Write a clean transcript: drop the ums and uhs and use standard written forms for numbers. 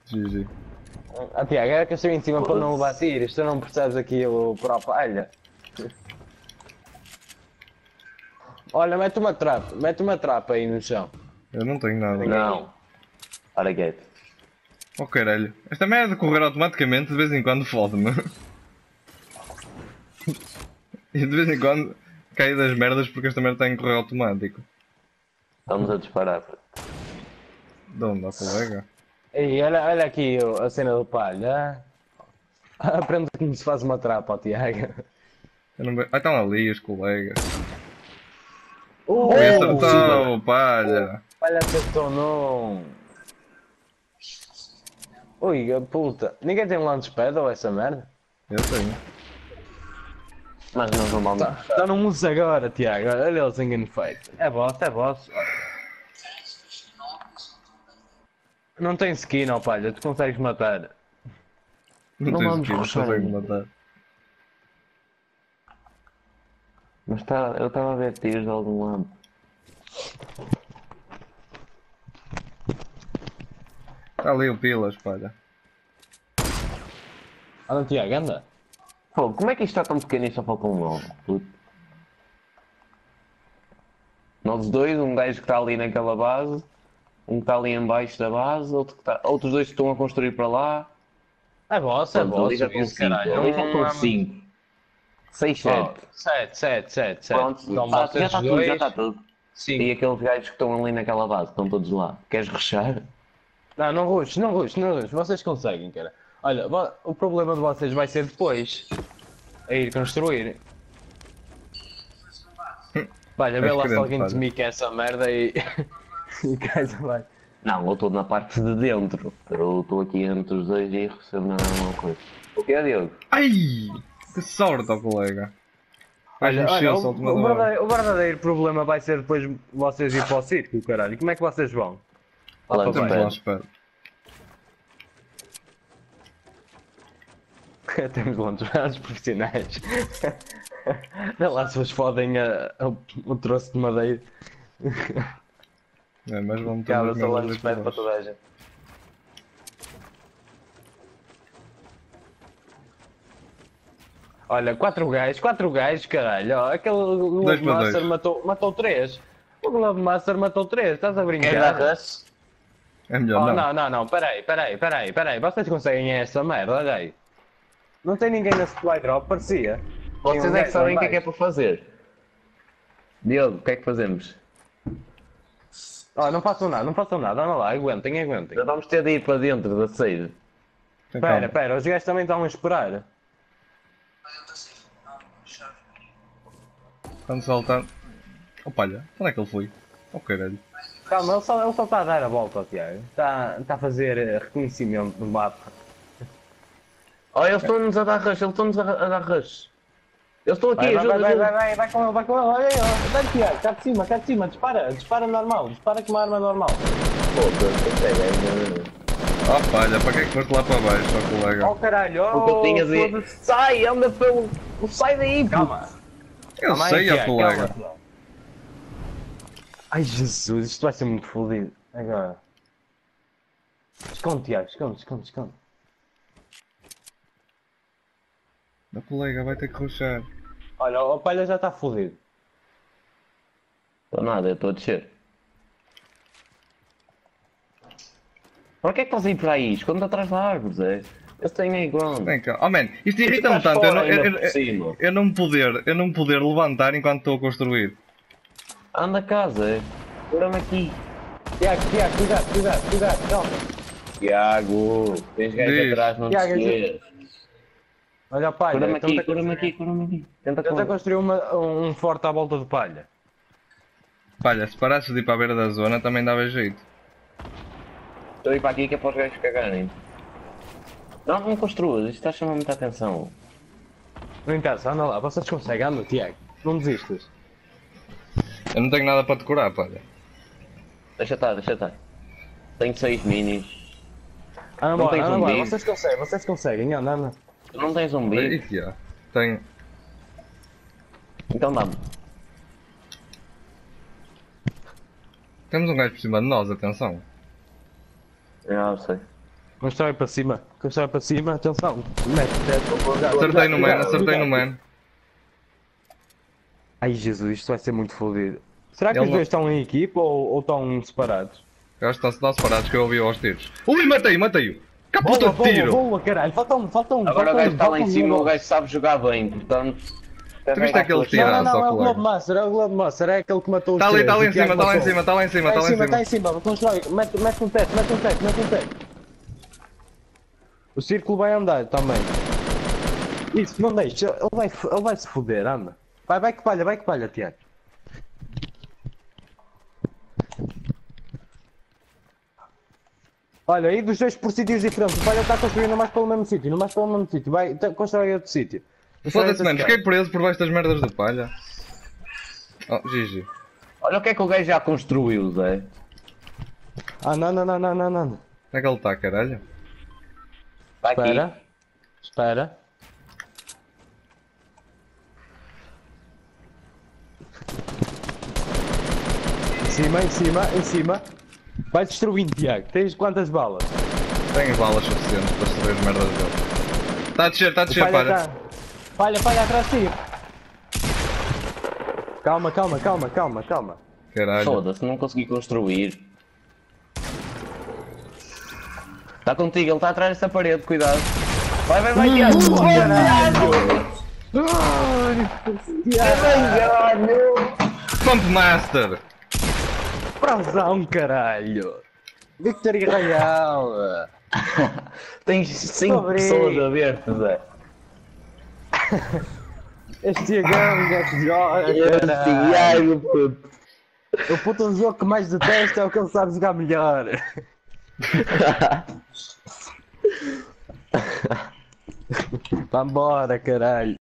GG. Ah, Tiago, era que eu estou em cima para não levar tiros, tu não percebes aquilo por a palha. Olha, mete uma trapa aí no chão. Eu não tenho nada. Não. Ora quieto. Oh caralho. Esta merda de correr automaticamente de vez em quando fode-me. E de vez em quando cai das merdas porque esta merda está em correr automático. Estamos a disparar. De onde, ó colega? Ei, olha aqui a cena do palha. Aprende como se faz uma trapa, ó, Tiago. Eu não vejo. Ah, estão ali os colegas. Oh, Ui, acertou, palha. Palha acertou não. Ui, puta. Ninguém tem um launchpad ou essa merda? Eu tenho. Mas não vamos mal. Tá no mundo agora, Tiago. Olha eles em feito. É boss, é boss. Não tem skin, ó palha, tu consegues matar. Não Não tens vamos aqui, não rushar consegue ainda. matar. Mas tá, eu estava a ver tiros de algum lado. Está ali o Pilas, palha. Anda, Tiago, anda. Pô, como é que isto está tão pequeno e só falta um novo? Puto. Nós dois, um gajo que está ali naquela base, um que está ali em baixo da base, outros dois que estão a construir para lá. É boss, Pronto, ali já estão isso, 5. caralho. Ali já estão 5. 6, 7. 7. Pronto, Então já vocês está tudo, já dois. está tudo. Sim. E aqueles gajos que estão ali naquela base, estão todos lá. Queres rechar? Não rushes. Vocês conseguem, cara. Olha, o problema de vocês vai ser depois. A ir construir. Olha, vê lá se alguém desmica essa merda e. e cais vai. Não, eu estou na parte de dentro. Eu estou aqui entre os dois e recebo na mesma coisa. O que é, Diogo? Ai! Que sorte, ó colega. Olha, Mexeu-se ao o verdadeiro problema vai ser depois vocês ir para o circo, caralho. Como é que vocês vão? Lá para Estamos baixo. lá, espera. Temos launchpads profissionais. Vê lá se vos fodem o troço de madeira. É, mas vamos ter Cabra umas só merdas launchpad aqui para abaixo. toda a gente. Olha, 4 gajos, caralho. Ó, aquele Dois Glove para Master dois. matou 3. O Glove Master matou 3, estás a brincar? Queres dar rush? É melhor Oh, não. não, peraí. Vocês conseguem essa merda, olha aí. Não tem ninguém na supply drop, parecia. Vocês Tem um é que gajo sabem o lá que é para fazer. Diogo, o que é que fazemos? Oh, não façam nada, anda lá, aguentem. Já vamos ter de ir para dentro da saída. Tem calma. Pera, os gajos também estão a esperar. Quando saltar. Oh palha, onde é que ele foi? Oh caralho. Calma, ele só está a dar a volta, Tiago. Está a fazer reconhecimento do mapa. Oh, eles estão-nos a dar rush, a dar rush. Eles estão aqui, ajuda. Vai com ele, olha aí, ó. Dá Tiago, cá de cima, dispara normal, dispara com uma arma normal. Oh palha, para que é que foste lá para baixo, ó colega? Oh caralho, Porque eu tinha de... foda-se. Sai, anda pelo... Sai daí, puto. Calma. Eu Calma aí, sei, ó Tiago, colega. calma. Ai Jesus, isto vai ser muito fodido. Agora. Esconde, Tiago, esconde. O colega vai ter que rushar. Olha, o palha já está fodido. Estou nada, eu estou a descer. Para que é que estás a ir para aí? Esconde atrás da árvore, Zé. Eu tenho aí ground. Vem cá. Oh man, isto irrita-me estás tanto. fora ainda por cima. Eu não poder levantar enquanto estou a construir. Anda cá, Zé. Segura-me aqui. Tiago, cuidado, calma. Tiago, tens gajos Diz. atrás, não te Tiago, esqueças. Olha o palha. Cura-me aqui, tenta cura-me aqui, cura-me aqui. Tenta Tenta cura. construir um forte à volta de palha. Palha, se parasses de ir para a beira da zona também dava jeito. Estou a ir para aqui que é para os gajos cagarem. Não construas, isto está a chamar muita atenção. Não interessa, anda lá, vocês conseguem, anda, Tiago. Não desistas. Eu não tenho nada para decorar, palha. Deixa estar. Tenho 6 minis. Anda tens lá, zumbi? vocês conseguem, anda. Tu não tens um Aí bico? que há. Tenho. Então dá-me. Temos um gajo por cima de nós, atenção. Já sei. Constrói para cima. Constrói para cima. Atenção. Mete, Acertei no man, acertei no man. Ai Jesus, isto vai ser muito fodido. Será que Ele os não- dois estão em equipa ou estão separados? Eu acho que estão separados que eu ouvi aos tiros. Ui, matei-o! Cá puta de tiro! Boa, caralho. Falta um. Agora o gajo está lá em cima, o gajo. gajo sabe jogar bem, portanto. Tu viste aquele Não, tiraço não, ao é o colega? Globemaster, é o Globemaster, é aquele que matou os Está ali, três, está ali o em Tiago cima, está lá em matou. cima, está lá em cima, Está está lá em está em cima. cima, constrói, mete um teto, mete um teto. O círculo vai andar também. Isso, não deixa, ele vai se foder, anda. Vai que palha, Tiago. Olha, aí dos dois por sítios diferentes, o palha está construindo mais pelo mesmo sítio, vai, constrói outro sítio. Foda-se, mano, fiquei preso por baixo das merdas do palha. Oh, GG. Olha o que é que o gajo já construiu, Zé. Ah, não. Onde é que ele está, caralho? Está aqui. Espera. Em cima. Vai destruindo, Tiago. Tens quantas balas? Tenho balas suficientes para destruir as merdas dele. Está a descer, palha. Tá. Palha atrás de ti. Calma. Caralho. Foda-se, não consegui construir. Está contigo, ele está atrás dessa parede, cuidado. Vai, Tiago! Pump Master! Prozão, caralho. Victory Real. Tens 5 Sobre. pessoas a ver-te, Zé. Este Tiagão, gajo joga, caralho. Tiago, puto. O puto jogo que mais detesta é o que ele sabe jogar melhor. Vambora, caralho.